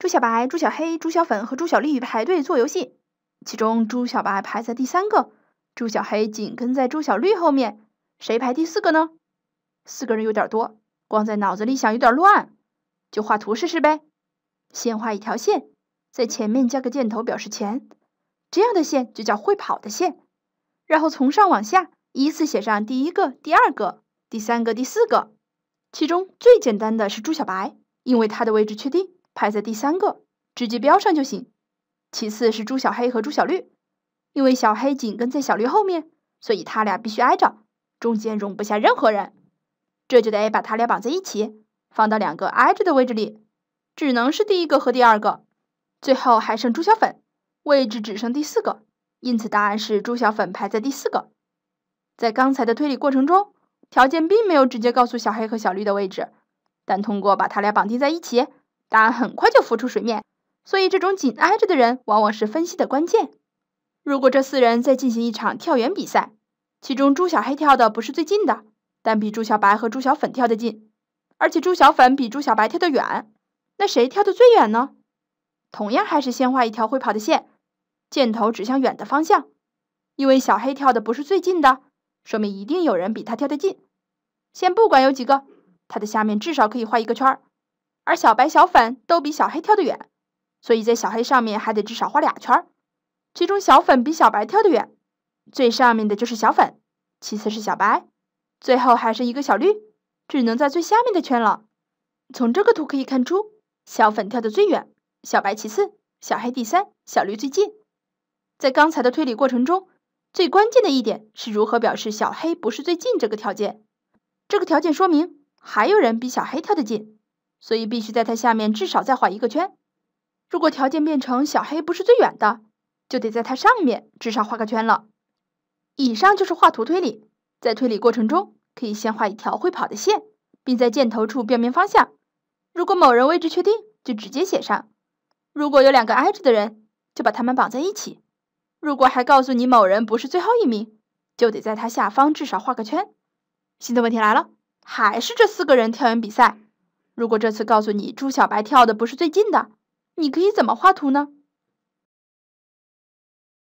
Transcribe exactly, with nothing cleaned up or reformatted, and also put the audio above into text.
猪小白、猪小黑、猪小粉和猪小绿排队做游戏，其中猪小白排在第三个，猪小黑紧跟在猪小绿后面，谁排第四个呢？四个人有点多，光在脑子里想有点乱，就画图试试呗。先画一条线，在前面加个箭头表示前，这样的线就叫会跑的线。然后从上往下依次写上第一个、第二个、第三个、第四个。其中最简单的是猪小白，因为它的位置确定，排在第三个，直接标上就行。其次是猪小黑和猪小绿，因为小黑紧跟在小绿后面，所以他俩必须挨着，中间容不下任何人，这就得把他俩绑在一起，放到两个挨着的位置里，只能是第一个和第二个。最后还剩猪小粉，位置只剩第四个，因此答案是猪小粉排在第四个。在刚才的推理过程中，条件并没有直接告诉小黑和小绿的位置，但通过把他俩绑定在一起，答案很快就浮出水面。所以这种紧挨着的人往往是分析的关键。如果这四人再进行一场跳远比赛，其中猪小黑跳的不是最近的，但比猪小白和猪小粉跳得近，而且猪小粉比猪小白跳得远，那谁跳得最远呢？同样还是先画一条会跑的线，箭头指向远的方向，因为小黑跳的不是最近的，说明一定有人比他跳得近。先不管有几个，他的下面至少可以画一个圈，而小白、小粉都比小黑跳得远，所以在小黑上面还得至少画俩圈，其中小粉比小白跳得远，最上面的就是小粉，其次是小白，最后还是一个小绿，只能在最下面的圈了。从这个图可以看出，小粉跳得最远，小白其次，小黑第三，小绿最近。在刚才的推理过程中，最关键的一点是如何表示小黑不是最近这个条件。这个条件说明还有人比小黑跳得近，所以必须在它下面至少再画一个圈。如果条件变成小黑不是最远的，就得在它上面至少画个圈了。以上就是画图推理，在推理过程中可以先画一条会跑的线，并在箭头处标明方向。如果某人位置确定，就直接写上。如果有两个挨着的人，就把他们绑在一起。如果还告诉你某人不是最后一名，就得在他下方至少画个圈。新的问题来了，还是这四个人跳远比赛。如果这次告诉你猪小白跳的不是最近的，你可以怎么画图呢？